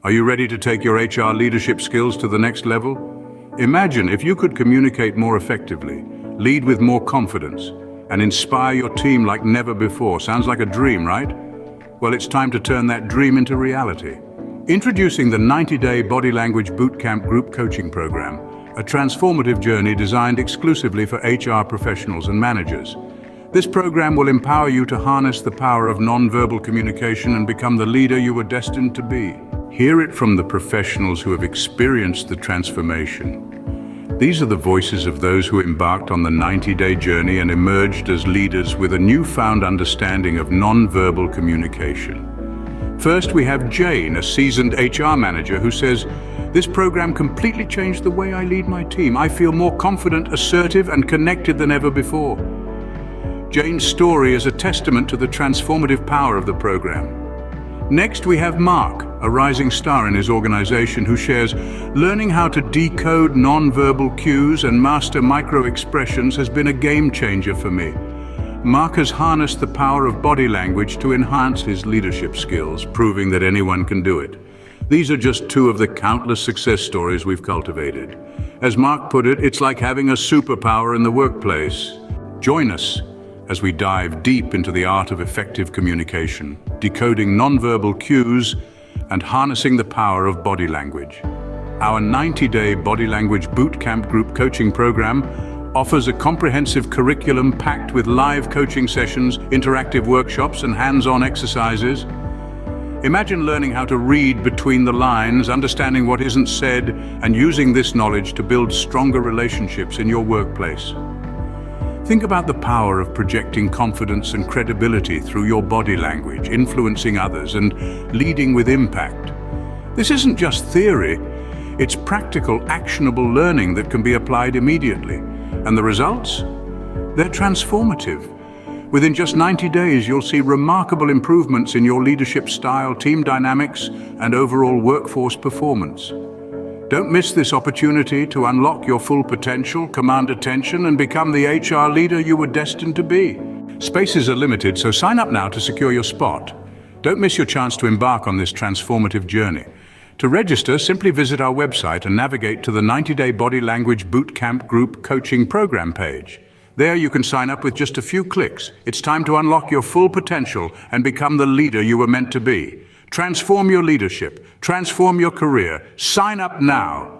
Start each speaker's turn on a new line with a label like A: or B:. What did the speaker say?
A: Are you ready to take your HR leadership skills to the next level? Imagine if you could communicate more effectively, lead with more confidence, and inspire your team like never before. Sounds like a dream, right? Well, it's time to turn that dream into reality. Introducing the 90-day Body Language Bootcamp Group Coaching Program, a transformative journey designed exclusively for HR professionals and managers. This program will empower you to harness the power of non-verbal communication and become the leader you were destined to be. Hear it from the professionals who have experienced the transformation. These are the voices of those who embarked on the 90-day journey and emerged as leaders with a newfound understanding of non-verbal communication. First, we have Jane, a seasoned HR manager, who says, "This program completely changed the way I lead my team. I feel more confident, assertive, and connected than ever before." Jane's story is a testament to the transformative power of the program. Next, we have Mark, a rising star in his organization, who shares, "Learning how to decode non-verbal cues and master micro-expressions has been a game changer for me." Mark has harnessed the power of body language to enhance his leadership skills, proving that anyone can do it. These are just two of the countless success stories we've cultivated. As Mark put it, it's like having a superpower in the workplace. Join us as we dive deep into the art of effective communication, decoding nonverbal cues and harnessing the power of body language. Our 90-day Body Language Bootcamp Group Coaching Program offers a comprehensive curriculum packed with live coaching sessions, interactive workshops, and hands-on exercises. Imagine learning how to read between the lines, understanding what isn't said, and using this knowledge to build stronger relationships in your workplace. Think about the power of projecting confidence and credibility through your body language, influencing others, and leading with impact. This isn't just theory, it's practical, actionable learning that can be applied immediately. And the results? They're transformative. Within just 90 days, you'll see remarkable improvements in your leadership style, team dynamics, and overall workforce performance. Don't miss this opportunity to unlock your full potential, command attention, and become the HR leader you were destined to be. Spaces are limited, so sign up now to secure your spot. Don't miss your chance to embark on this transformative journey. To register, simply visit our website and navigate to the 90-day Body Language Bootcamp Group Coaching Program page. There you can sign up with just a few clicks. It's time to unlock your full potential and become the leader you were meant to be. Transform your leadership, transform your career. Sign up now.